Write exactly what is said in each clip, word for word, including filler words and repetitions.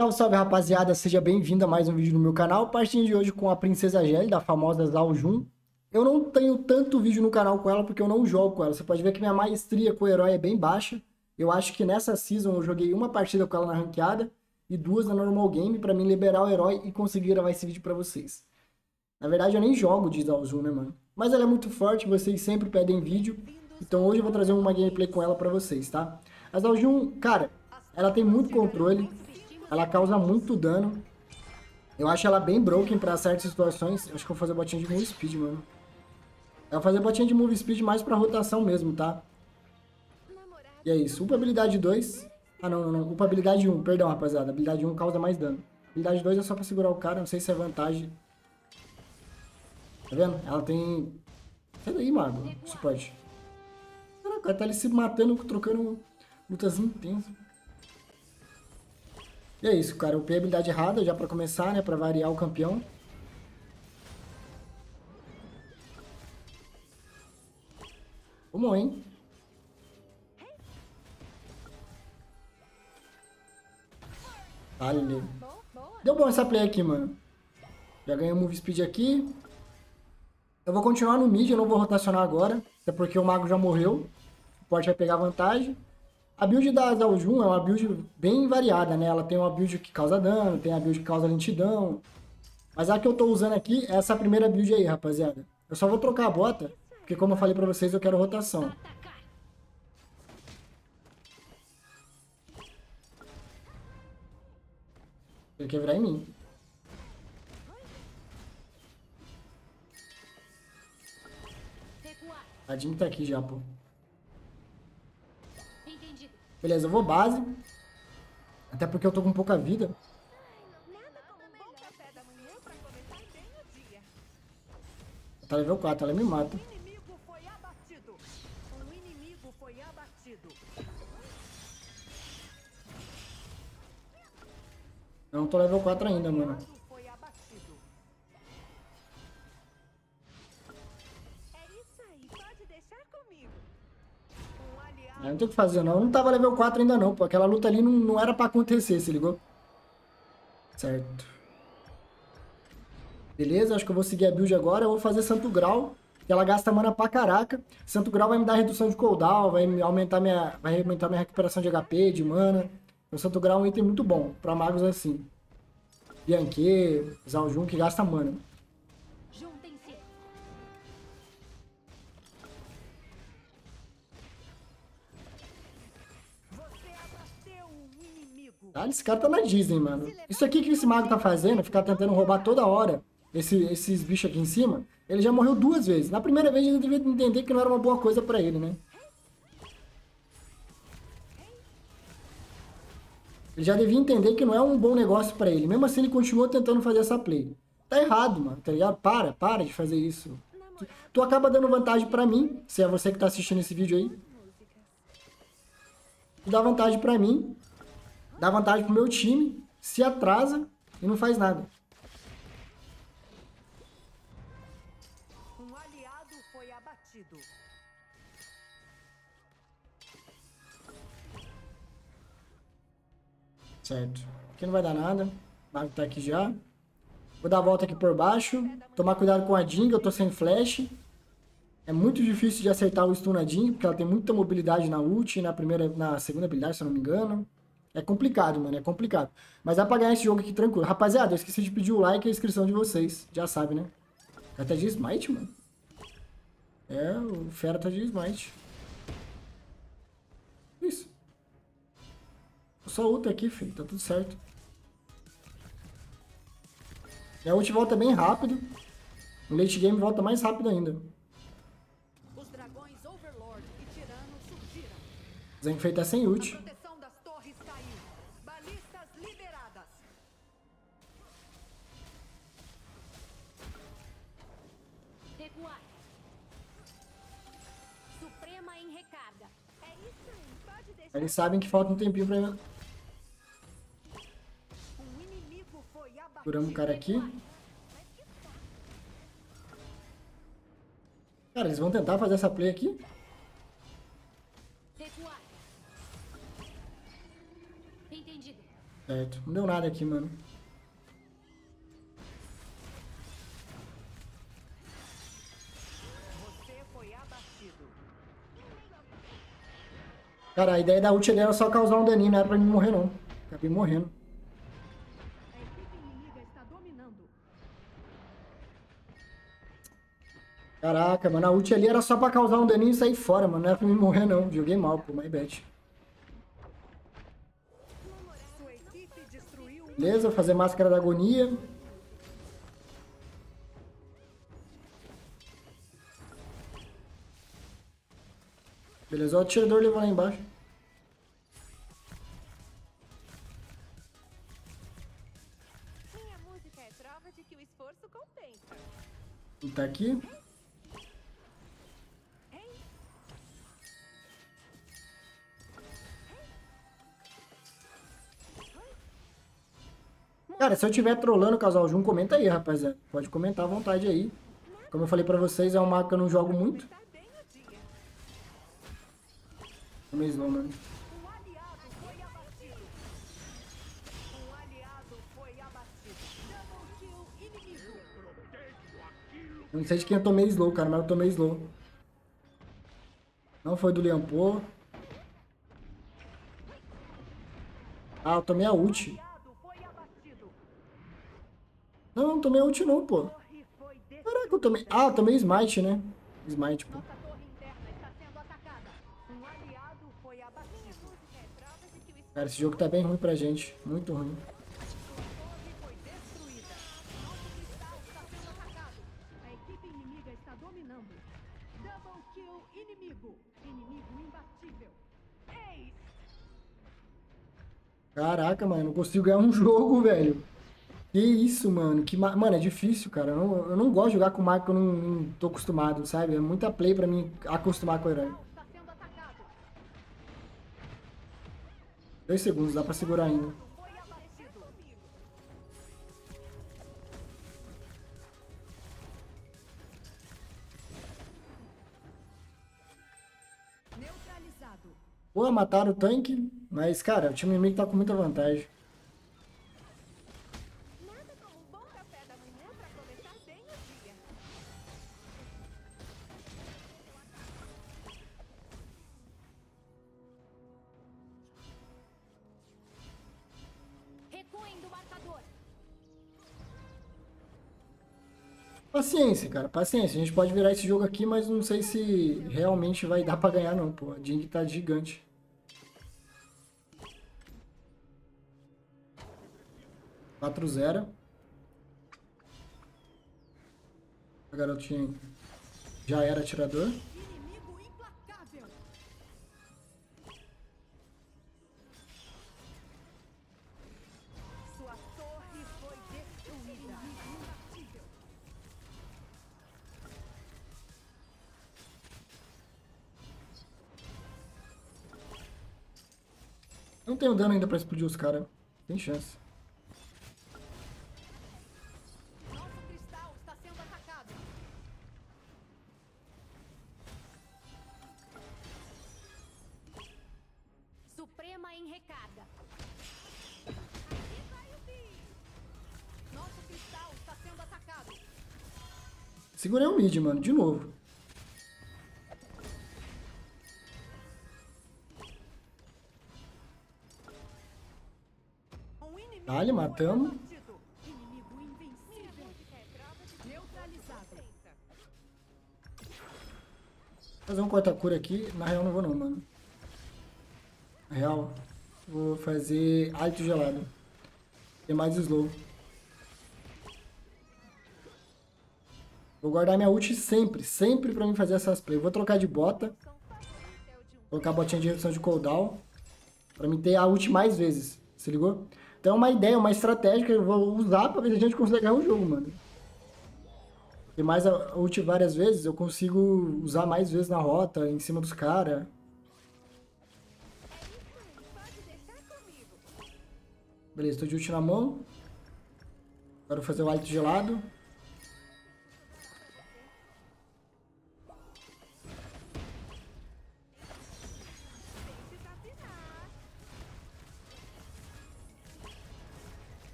Salve, salve, rapaziada, seja bem-vindo a mais um vídeo no meu canal, partindo de hoje com a Princesa Gelli, da famosa Zhao Jun. Eu não tenho tanto vídeo no canal com ela porque eu não jogo com ela, você pode ver que minha maestria com o herói é bem baixa. Eu acho que nessa season eu joguei uma partida com ela na ranqueada e duas na normal game pra mim liberar o herói e conseguir gravar esse vídeo pra vocês. Na verdade eu nem jogo de Zhao Jun, né, mano? Mas ela é muito forte, vocês sempre pedem vídeo, então hoje eu vou trazer uma gameplay com ela pra vocês, tá? A Zhao Jun, cara, ela tem muito controle. Ela causa muito dano. Eu acho ela bem broken pra certas situações. Acho que eu vou fazer botinha de move speed, mano. Eu vou fazer botinha de move speed mais pra rotação mesmo, tá? E é isso. Upa habilidade dois. Ah, não, não, não. Upa habilidade um. Perdão, rapaziada. Habilidade um causa mais dano. Habilidade dois é só pra segurar o cara. Não sei se é vantagem. Tá vendo? Ela tem... Sai daí, mago. Suporte. Caraca, tá ele se matando, trocando lutas intensas. E é isso, cara. Eu upei a habilidade errada já pra começar, né? Pra variar o campeão. Vamos, hein? Vale. Deu bom essa play aqui, mano. Já ganhei o move speed aqui. Eu vou continuar no mid, eu não vou rotacionar agora. Até porque o mago já morreu. O suporte vai pegar vantagem. A build da Zhao Jun é uma build bem variada, né? Ela tem uma build que causa dano, tem a build que causa lentidão. Mas a que eu tô usando aqui é essa primeira build aí, rapaziada. Eu só vou trocar a bota, porque como eu falei pra vocês, eu quero rotação. Ele quer virar em mim. A Jimmy tá aqui já, pô. Beleza, eu vou base. Até porque eu tô com pouca vida. Tá level quatro, ela me mata. Eu não tô level quatro ainda, mano. Eu não tem o que fazer, não. Eu não tava level quatro ainda, não, pô. Aquela luta ali não, não era pra acontecer, se ligou? Certo. Beleza, acho que eu vou seguir a build agora. Eu vou fazer Santo Grau, que ela gasta mana pra caraca. Santo Grau vai me dar redução de cooldown, vai me aumentar minha, vai aumentar minha recuperação de H P, de mana. O Santo Grau é um item muito bom pra magos assim. Bianque, Zhao Jun, que gasta mana. Ah, esse cara tá na Disney, mano. Isso aqui que esse mago tá fazendo, ficar tentando roubar toda hora esse, esses bichos aqui em cima, ele já morreu duas vezes. Na primeira vez ele devia entender que não era uma boa coisa pra ele, né? Ele já devia entender que não é um bom negócio pra ele. Mesmo assim ele continua tentando fazer essa play. Tá errado, mano, tá ligado? Para, para de fazer isso. Tu, tu acaba dando vantagem pra mim, se é você que tá assistindo esse vídeo aí. Tu dá vantagem pra mim. Dá vantagem pro meu time, se atrasa e não faz nada. Um aliado foi abatido. Certo. Aqui não vai dar nada. O mago tá aqui já. Vou dar a volta aqui por baixo. Tomar cuidado com a Jing, eu tô sem flash. É muito difícil de acertar o stun na Jing, porque ela tem muita mobilidade na ult, na primeira, na segunda habilidade, se eu não me engano. É complicado, mano, é complicado. Mas dá pra ganhar esse jogo aqui tranquilo. Rapaziada, eu esqueci de pedir o like e a inscrição de vocês. Já sabe, né? Até de Smite, mano. É, o Fera tá de Smite. Isso. Eu só ulta aqui, filho. Tá tudo certo. E a ult volta bem rápido. No late game volta mais rápido ainda. Os dragões Overlord e Tirano surgiram. Zenfei tá sem ult. Proteção das torres caiu. Balistas liberadas. Recuar. Suprema em recarga. É isso aí, pode deixar. Eles sabem que falta um tempinho pra... Um inimigo foi abatido. Curamos o cara aqui. Cara, eles vão tentar fazer essa play aqui? Recuar. Entendido. Certo. Não deu nada aqui, mano. Você foi abatido. Cara, a ideia da ult ali era só causar um daninho, não era pra mim morrer, não. Acabei morrendo. A equipe inimiga está dominando. Caraca, mano, a ult ali era só pra causar um daninho e sair fora, mano. Não era pra mim morrer, não. Joguei mal, pô, my bad. Sua equipe destruiu um Beleza, vou fazer máscara da agonia. Beleza, o atirador levou lá embaixo. Minha música é prova de que o esforço compensa. Ele tá aqui. Cara, se eu tiver trolando o Casal Jun, comenta aí, rapaziada. Pode comentar à vontade aí. Como eu falei pra vocês, é um mapa que eu não jogo muito. Tá bem o dia. Tomei slow, mano. Um aliado foi abatido. Um aliado foi abatido. Double kill inimigo. Eu não sei de quem eu tomei slow, cara, mas eu tomei slow. Não foi do Liampô. Ah, eu tomei a ult. Aliado foi abatido. Não, não tomei a ult não, pô. Torre foi destruída. Caraca, eu tomei... Ah, eu tomei smite, né? Smite, pô. Nossa torre interna está sendo atacada. Um aliado foi abatido. É prova de que o esforço Cara, esse jogo tá bem ruim pra gente. Muito ruim. Sua torre foi destruída. Nosso cristal está sendo atacado. A equipe inimiga está dominando. Double kill inimigo. Inimigo imbatível. Ace. Caraca, mano, não consigo ganhar um jogo, velho. Que isso, mano. Que ma... Mano, é difícil, cara. Eu não, eu não gosto de jogar com marca que eu não, não tô acostumado, sabe? É muita play pra mim acostumar com o herói. Está sendo atacado. Dois segundos, dá pra segurar ainda. Foi abatido. Neutralizado. Pô, mataram o tanque, mas, cara, o time inimigo tá com muita vantagem. nada como um bom café da manhã para começar bem o dia. Recuem do marcador. Paciência, cara, paciência. A gente pode virar esse jogo aqui, mas não sei se realmente vai dar pra ganhar, não, pô. A Jing tá gigante. quatro zero. A garotinha já era atirador. Inimigo implacável. Sua torre foi destruída. Imbatível. Não tenho dano ainda pra explodir os caras. Tem chance. Nosso cristal está sendo atacado. Suprema em recarga. Nosso cristal está sendo atacado. Segurei o mid, mano, de novo. Um inimigo Dale, matamos. foi abatido. Inimigo invencível. Neutralizado. Vou fazer um corta-cura aqui. Na real, não vou não, mano. Na real, vou fazer hálito gelado. Tem mais slow. Vou guardar minha ult sempre, sempre pra mim fazer essas plays. Vou trocar de bota. Colocar a botinha de redução de cooldown. Pra mim ter a ult mais vezes. Se ligou? Então é uma ideia, uma estratégia que eu vou usar pra ver se a gente consegue ganhar o jogo, mano. E mais a ult várias vezes, eu consigo usar mais vezes na rota, em cima dos caras. Pode deixar comigo. Beleza, tô de ult na mão. Agora eu vou fazer o hálito gelado.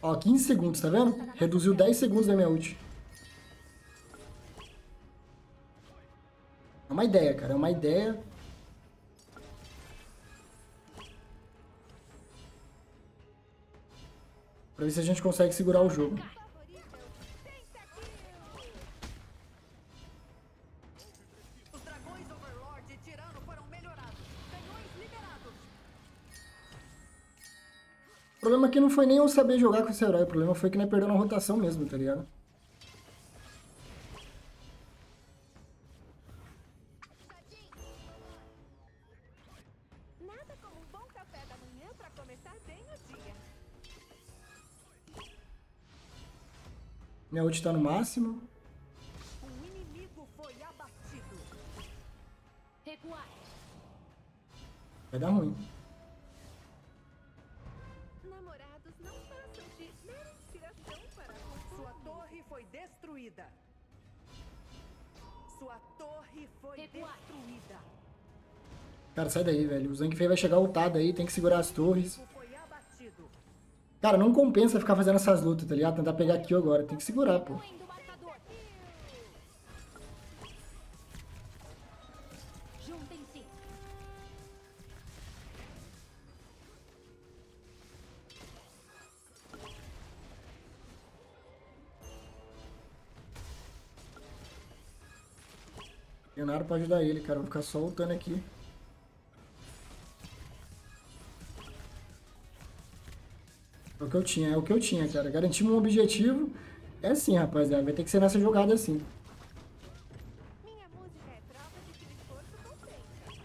Ó, quinze segundos, tá vendo? Reduziu dez segundos da minha ult. É uma ideia, cara. É uma ideia. Pra ver se a gente consegue segurar o jogo. Os dragões Overlord e Tirano foram melhorados. Canhões liberados. O problema aqui não foi nem eu saber jogar com esse herói. O problema foi que nós perdeu na rotação mesmo, tá ligado? Nada como um bom café da manhã pra começar bem o dia. Minha ult tá no máximo. Um inimigo foi abatido. Recuar. Vai dar ruim. Namorados não passam de mera inspiração para a Sua torre foi destruída. Sua torre foi Recuar. destruída. Cara, sai daí, velho. O Zangief vai chegar ultado aí, tem que segurar as torres. O foi abatido. Cara, não compensa ficar fazendo essas lutas, tá ligado? Tentar pegar kill agora. Tem que segurar, pô. Recuem do marcador. Juntem-se. Tem nada pra ajudar ele, cara. Vou ficar só lutando aqui. É o que eu tinha, é o que eu tinha, cara. Garantimos um objetivo. É assim, rapaziada. Vai ter que ser nessa jogada assim. Minha música é prova de que o esforço compensa.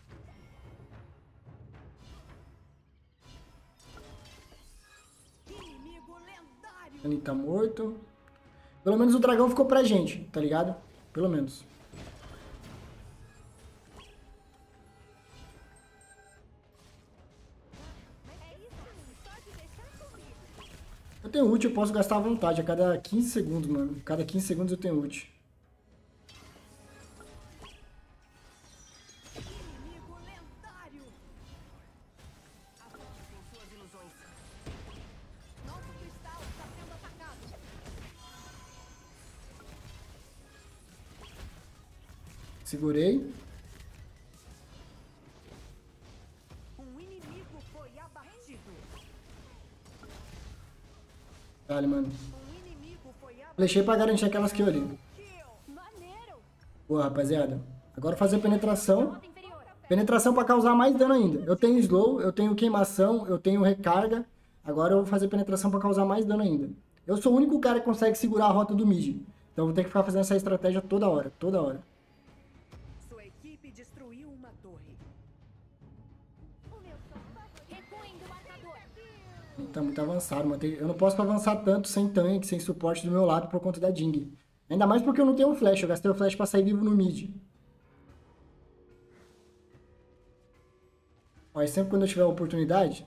Inimigo lendário. Ele tá morto. Pelo menos o dragão ficou pra gente, tá ligado? Pelo menos. É isso aí, pode deixar comigo. Eu tenho ult, eu posso gastar à vontade. A cada quinze segundos, mano. A cada quinze segundos eu tenho ult. Inimigo lendário. Acabe com suas ilusões. Nosso cristal está sendo atacado. Segurei. Um inimigo foi abatido. Dale, mano. Um inimigo foi abatido. Flechei pra garantir aquelas kills ali. Kill. Maneiro. Boa, rapaziada. Agora fazer penetração. Nota inferior. Penetração pra causar mais dano ainda. Eu tenho slow, eu tenho queimação, eu tenho recarga. Agora eu vou fazer penetração pra causar mais dano ainda. Eu sou o único cara que consegue segurar a rota do mid. Então eu vou ter que ficar fazendo essa estratégia toda hora, toda hora. Sua equipe destruiu uma torre. O meu som favorito. Recuem do marcador. Tá muito avançado, mano. Tem- Eu não posso avançar tanto sem tanque, sem suporte do meu lado por conta da Jing. Ainda mais porque eu não tenho o flash. Eu gastei o flash pra sair vivo no mid. Ó, e sempre quando eu tiver a oportunidade,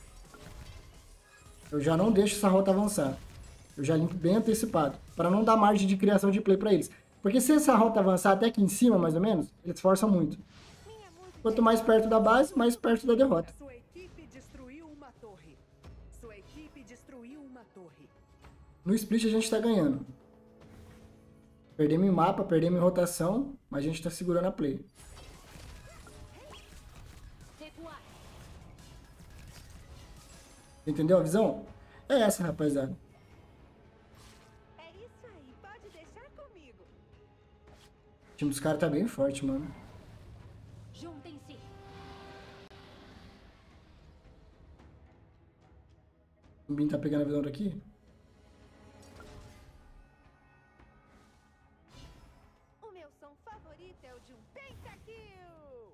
eu já não deixo essa rota avançar. Eu já limpo bem antecipado, para não dar margem de criação de play pra eles. Porque se essa rota avançar até aqui em cima, mais ou menos, eles forçam muito. Minha música Quanto mais perto da base, mais perto da derrota. Sua equipe destruiu uma torre. Sua equipe destruiu uma torre. No split a gente tá ganhando. Perdemos em mapa, perdemos em rotação, mas a gente tá segurando a play. recuar. Entendeu a visão? É essa, rapaziada. É isso aí, pode deixar comigo. O time dos caras tá bem forte, mano. Juntem-se. O Bin tá pegando a visão daqui. O meu som favorito é o de um pentakill.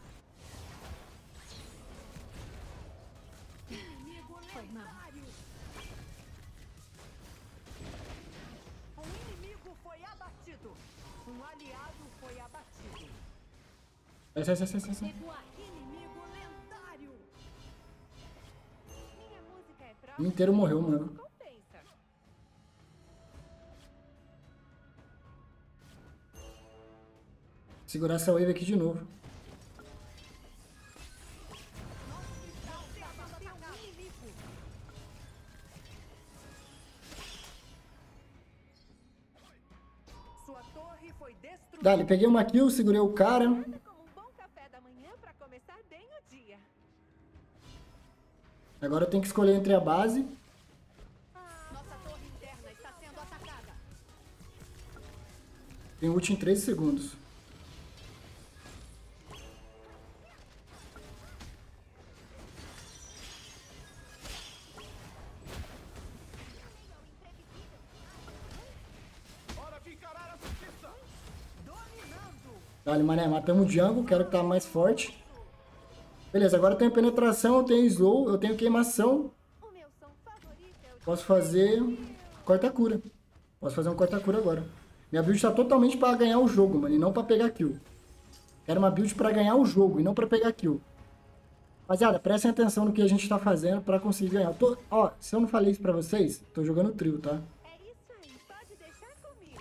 Inimigo lendário. Um inimigo foi abatido. Um aliado foi abatido. Sai, sai, sai, sai, sai, sai. Recuar. Inimigo lendário. Minha música é prova O time inteiro de que morreu, o esforço mano. compensa. Segurar essa wave aqui de novo. Nosso cristal está sendo atacado. torre foi destruída. Dali, peguei uma kill, segurei o cara. Nada como um bom café da manhã pra começar bem o dia. Agora eu tenho que escolher entre a base. Nossa torre interna está sendo atacada. Tem ult em treze segundos. Dali, mané, matamos o jungle, quero que tá mais forte. Beleza, agora eu tenho penetração, eu tenho slow, eu tenho queimação. O meu som favorito é o de Posso fazer corta-cura. Posso fazer um corta-cura agora. Minha build tá totalmente pra ganhar o jogo, mano, e não pra pegar kill. Quero uma build pra ganhar o jogo e não pra pegar kill. Rapaziada, prestem atenção no que a gente tá fazendo pra conseguir ganhar. Eu tô, ó, se eu não falei isso pra vocês, tô jogando trio, tá? É isso aí, pode deixar comigo.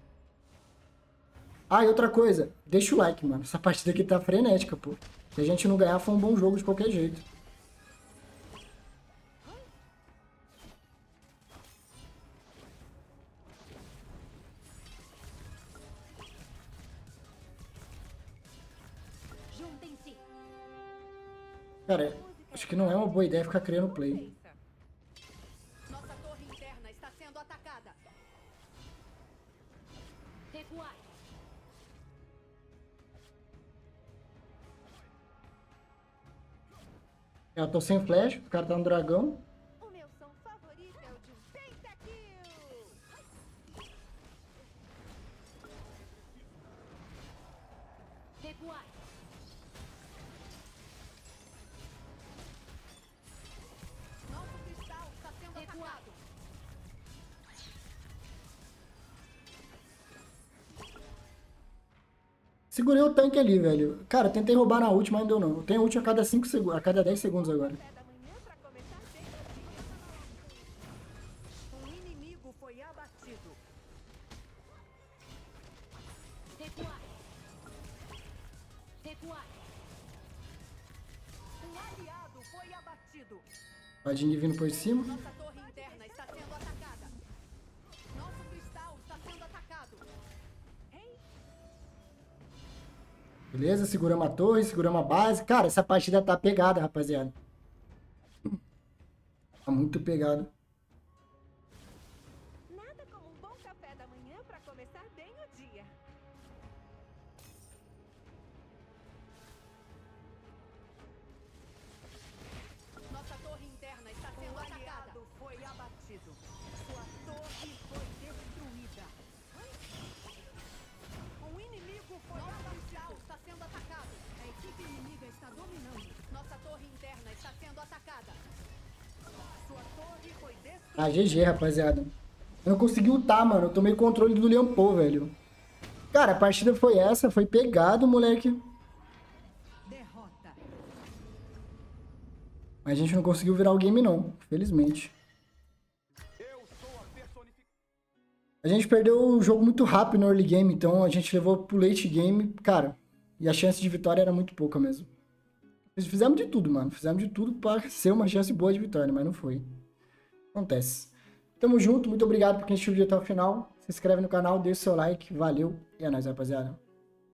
Ah, e outra coisa, deixa o like, mano. Essa partida aqui tá frenética, pô. Se a gente não ganhar, foi um bom jogo de qualquer jeito. Juntem-se. Cara, acho que não é uma boa ideia ficar criando play. Nossa torre interna está sendo atacada. Recuar. Eu tô sem flash, o cara tá no dragão. O meu som favorito é o de um pentakill. Recuar. Nosso cristal está sendo atacado. Segurei o tanque ali, velho. Cara, tentei roubar na ult, mas não deu não. Eu tenho ult a cada cinco segundos, a cada dez segundos agora. Café da manhã pra começar bem o dia. Um inimigo foi abatido. Recuar. Recuar. Um aliado foi abatido. Padinho vindo por cima. Nossa torre interna está sendo atacada. Nosso cristal está sendo atacado. Ei, Beleza, seguramos a torre, seguramos a base. Cara, essa partida tá pegada, rapaziada. Tá muito pegado. Nada como um bom café da manhã pra começar bem o dia. nossa torre interna está sendo atacada. Foi abatido. Sua torre foi destruída. Um inimigo foi abatido. Está sendo atacado. A equipe inimiga está dominando. Nossa torre interna está sendo atacada. Sua torre foi destruída. Ah, G G, rapaziada. Eu não consegui ultar, mano. Eu tomei controle do Leon Paul, velho. Cara, a partida foi essa. Foi pegado, moleque. Derrota. Mas a gente não conseguiu virar o game, não. Felizmente. A gente perdeu o jogo muito rápido no early game. Então a gente levou pro late game. Cara, e a chance de vitória era muito pouca mesmo. Fizemos de tudo, mano. Fizemos de tudo pra ser uma chance boa de vitória. Mas não foi. Acontece. Tamo junto. Muito obrigado por quem assistiu o vídeo até o final. Se inscreve no canal, deixa o seu like. Valeu. E é nóis, rapaziada.